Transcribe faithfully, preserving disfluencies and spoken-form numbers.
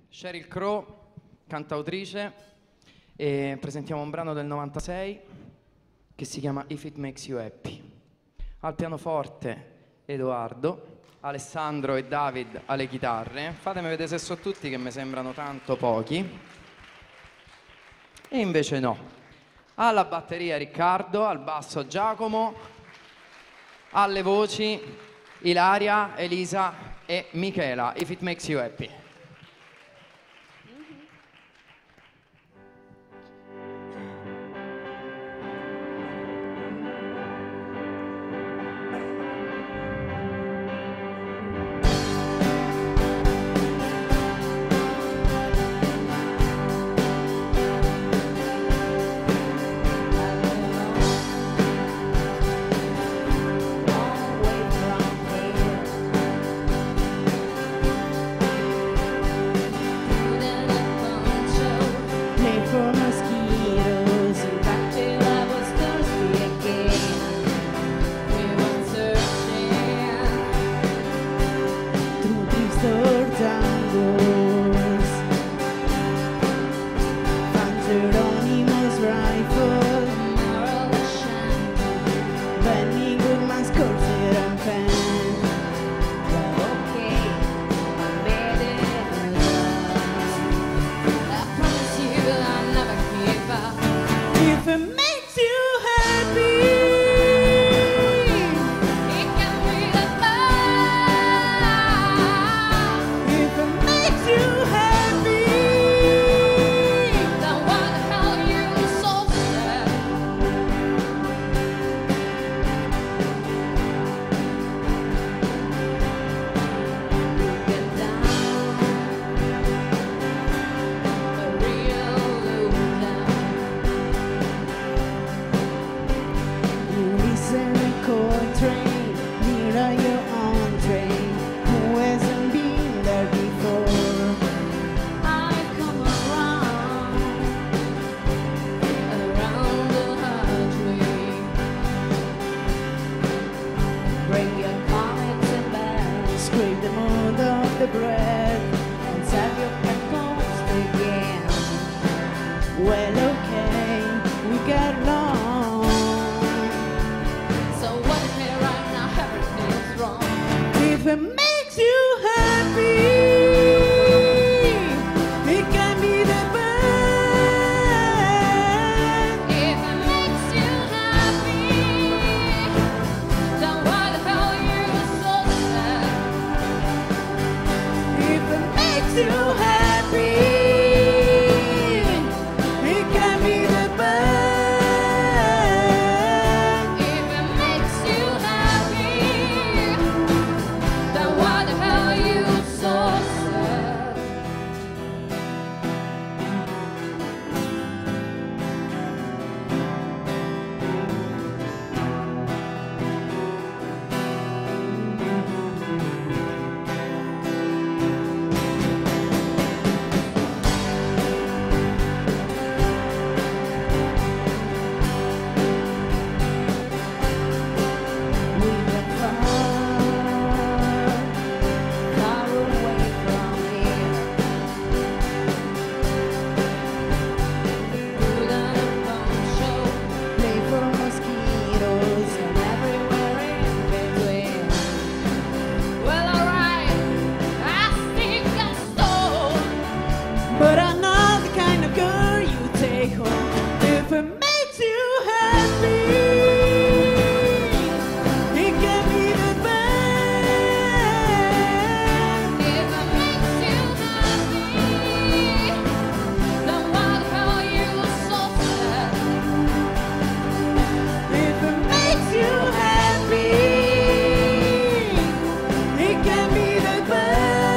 Sheryl Crow, cantautrice, e presentiamo un brano del novantasei che si chiama If It Makes You Happy. Al pianoforte Edoardo, Alessandro e David alle chitarre. Fatemi vedere se so tutti, che mi sembrano tanto pochi. E invece no. Alla batteria Riccardo, al basso Giacomo, alle voci Ilaria, Elisa e Michela. If It Makes You Happy. It can be the best.